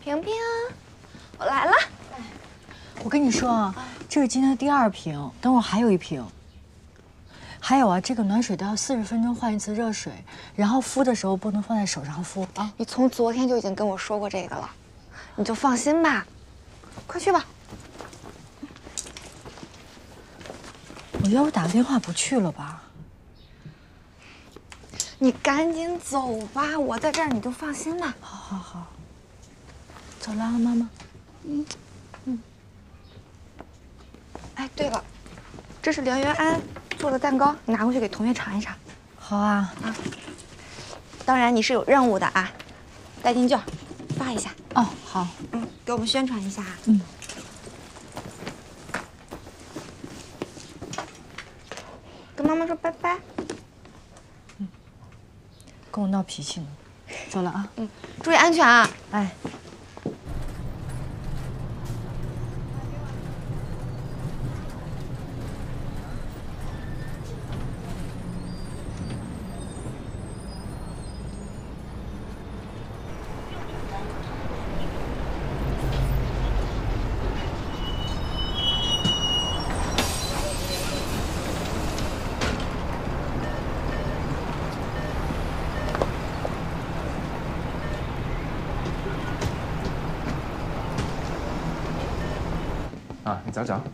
萍萍，我来了。 我跟你说啊，这是今天的第2瓶，等会儿还有1瓶。还有啊，这个暖水都要40分钟换一次热水，然后敷的时候不能放在手上敷啊。 你从昨天就已经跟我说过这个了，你就放心吧。快去吧。 我要不打个电话不去了吧？ 你赶紧走吧，我在这儿，你就放心吧。 好，走了啊，妈妈。 哎，对了，这是梁元安做的蛋糕，你拿回去给同学尝一尝。 好啊。 当然你是有任务的啊，代金券发一下。 哦，好。 给我们宣传一下。跟妈妈说拜拜。 跟我闹脾气呢。走了啊。 注意安全啊。 哎。 啊，你找找，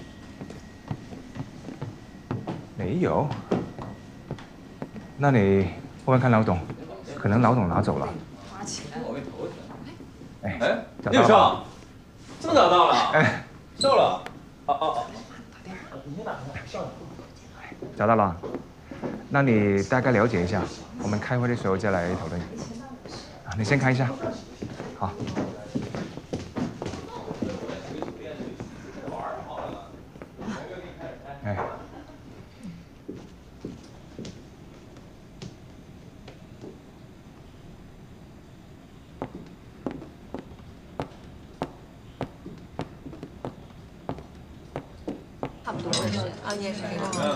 没有。那你问问看老董，可能老董拿走了。花钱。哎， 李宇少，这么早到了？哎，到了。哦。 找到了，那你大概了解一下，我们开会的时候再来讨论。啊，你先看一下。好。哎。 差不多啊，你也是。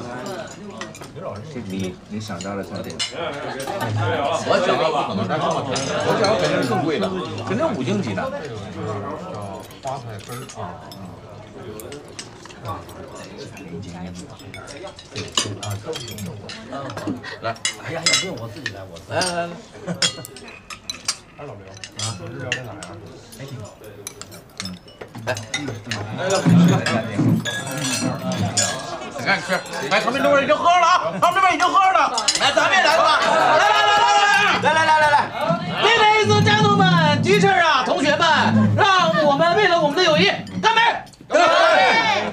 你想到了3点。 我想到不可能它这么便宜，我想要肯定是更贵的，肯定5星级的。 叫花菜根啊。 来， 哎呀，不用我自己来， 来。 哎，老刘啊，日料在哪呀？ 还挺好。你看吃，来，旁边这位已经喝了啊，旁边已经喝了，来，咱们也来吧，来，Ladies and gentlemen， teacher 啊，同学们，让我们为了我们的友谊干杯！干杯！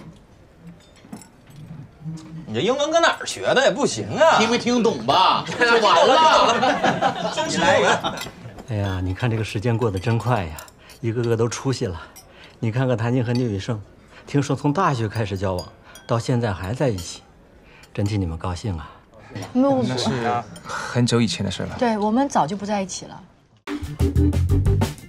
你这英文搁哪儿学的也不行啊？ 听没听懂吧？就完了。 真是来一个。 哎呀，你看这个时间过得真快呀，一个个都出息了。你看看谭晶和聂宇胜，听说从大学开始交往，到现在还在一起，真替你们高兴啊！ 那是很久以前的事了。 对，我们早就不在一起了。